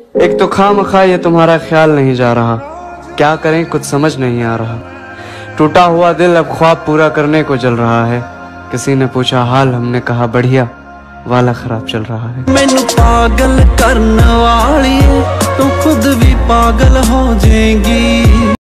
एक तो खामखा ये तुम्हारा ख्याल नहीं जा रहा, क्या करें कुछ समझ नहीं आ रहा। टूटा हुआ दिल अब ख्वाब पूरा करने को जल रहा है। किसी ने पूछा हाल, हमने कहा बढ़िया, वाला खराब चल रहा है। मैनू पागल करने वाली तू खुद भी पागल हो जाएगी।